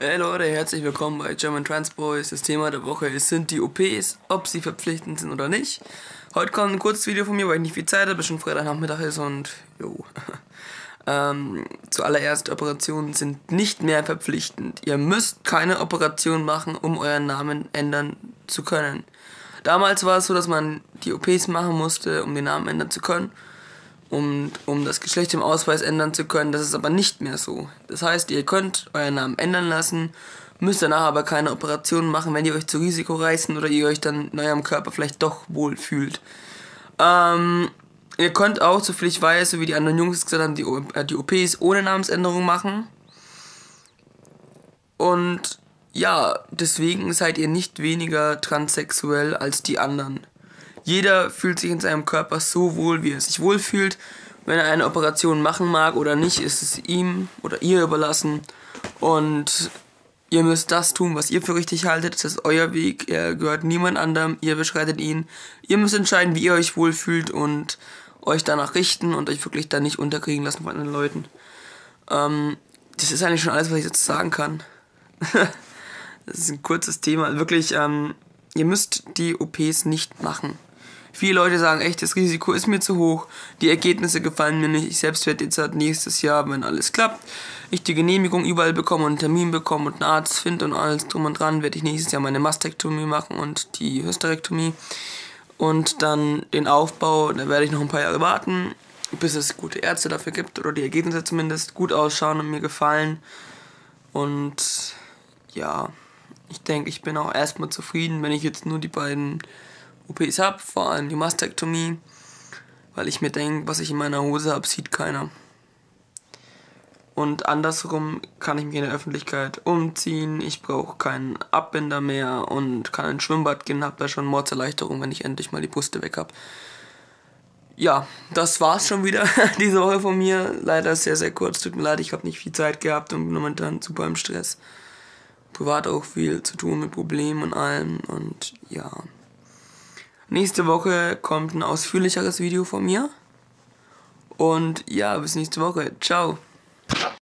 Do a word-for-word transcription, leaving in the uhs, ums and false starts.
Hey Leute, herzlich willkommen bei German Trans Boys. Das Thema der Woche ist, sind die O Ps, ob sie verpflichtend sind oder nicht. Heute kommt ein kurzes Video von mir, weil ich nicht viel Zeit habe, bis schon Freitagnachmittag ist und jo. ähm, zuallererst, Operationen sind nicht mehr verpflichtend. Ihr müsst keine Operation machen, um euren Namen ändern zu können. Damals war es so, dass man die O Ps machen musste, um den Namen ändern zu können. Und um das Geschlecht im Ausweis ändern zu können. Das ist aber nicht mehr so. Das heißt, ihr könnt euren Namen ändern lassen, müsst danach aber keine Operationen machen, wenn ihr euch zu Risiko reißen oder ihr euch dann in eurem Körper vielleicht doch wohl fühlt. Ähm, ihr könnt auch, soviel ich weiß, so wie die anderen Jungs gesagt haben, die, äh, die O Ps ohne Namensänderung machen. Und ja, deswegen seid ihr nicht weniger transsexuell als die anderen. Jeder fühlt sich in seinem Körper so wohl, wie er sich wohlfühlt. Wenn er eine Operation machen mag oder nicht, ist es ihm oder ihr überlassen. Und ihr müsst das tun, was ihr für richtig haltet. Das ist euer Weg. Er gehört niemand anderem. Ihr beschreitet ihn. Ihr müsst entscheiden, wie ihr euch wohlfühlt und euch danach richten und euch wirklich dann nicht unterkriegen lassen von anderen Leuten. Ähm, das ist eigentlich schon alles, was ich jetzt sagen kann. Das ist ein kurzes Thema. Wirklich, ähm, ihr müsst die O Ps nicht machen. Viele Leute sagen echt, das Risiko ist mir zu hoch, die Ergebnisse gefallen mir nicht, ich selbst werde jetzt halt nächstes Jahr, wenn alles klappt, ich die Genehmigung überall bekomme und einen Termin bekomme und einen Arzt finde und alles drum und dran, werde ich nächstes Jahr meine Mastektomie machen und die Hysterektomie und dann den Aufbau, da werde ich noch ein paar Jahre warten, bis es gute Ärzte dafür gibt oder die Ergebnisse zumindest gut ausschauen und mir gefallen und ja, ich denke, ich bin auch erstmal zufrieden, wenn ich jetzt nur die beiden O Ps habe, vor allem die Mastektomie, weil ich mir denke, was ich in meiner Hose habe, sieht keiner. Und andersrum kann ich mich in der Öffentlichkeit umziehen, ich brauche keinen Abbinder mehr und kann ins Schwimmbad gehen, habe da schon Mordserleichterung, wenn ich endlich mal die Brüste weg habe. Ja, das war's schon wieder diese Woche von mir. Leider sehr, sehr kurz, tut mir leid, ich habe nicht viel Zeit gehabt und bin momentan super im Stress. Privat auch viel zu tun mit Problemen und allem und ja. Nächste Woche kommt ein ausführlicheres Video von mir. Und ja, bis nächste Woche. Ciao.